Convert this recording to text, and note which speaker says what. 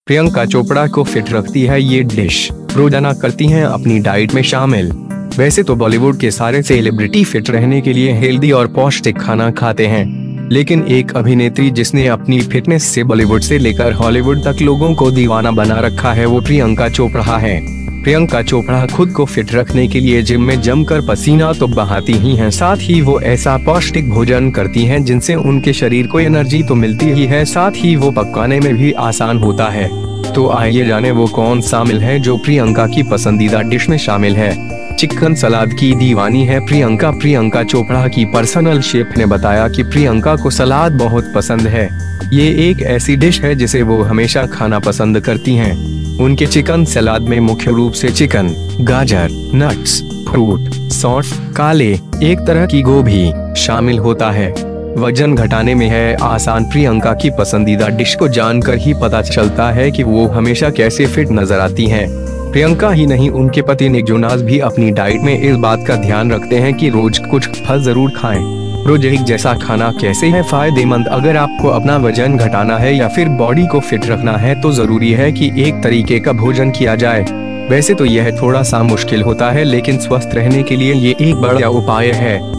Speaker 1: प्रियंका चोपड़ा को फिट रखती है ये डिश, रोजाना करती हैं अपनी डाइट में शामिल। वैसे तो बॉलीवुड के सारे सेलिब्रिटी फिट रहने के लिए हेल्दी और पौष्टिक खाना खाते हैं, लेकिन एक अभिनेत्री जिसने अपनी फिटनेस से बॉलीवुड से लेकर हॉलीवुड तक लोगों को दीवाना बना रखा है वो प्रियंका चोपड़ा है। प्रियंका चोपड़ा खुद को फिट रखने के लिए जिम में जमकर पसीना तो बहाती ही हैं, साथ ही वो ऐसा पौष्टिक भोजन करती हैं जिनसे उनके शरीर को एनर्जी तो मिलती ही है, साथ ही वो पकाने में भी आसान होता है। तो आइए जाने वो कौन शामिल है जो प्रियंका की पसंदीदा डिश में शामिल है। चिकन सलाद की दीवानी है प्रियंका। प्रियंका चोपड़ा की पर्सनल शेफ ने बताया कि प्रियंका को सलाद बहुत पसंद है। ये एक ऐसी डिश है जिसे वो हमेशा खाना पसंद करती हैं। उनके चिकन सलाद में मुख्य रूप से चिकन, गाजर, नट्स, फ्रूट, सौंफ, काले एक तरह की गोभी शामिल होता है। वजन घटाने में है आसान। प्रियंका की पसंदीदा डिश को जानकर ही पता चलता है कि वो हमेशा कैसे फिट नजर आती हैं। प्रियंका ही नहीं, उनके पति निक जोनास भी अपनी डाइट में इस बात का ध्यान रखते हैं कि रोज कुछ फल जरूर खाएं। रोज एक जैसा खाना कैसे है फायदेमंद? अगर आपको अपना वजन घटाना है या फिर बॉडी को फिट रखना है तो जरूरी है कि एक तरीके का भोजन किया जाए। वैसे तो यह थोड़ा सा मुश्किल होता है, लेकिन स्वस्थ रहने के लिए ये एक बड़ा उपाय है।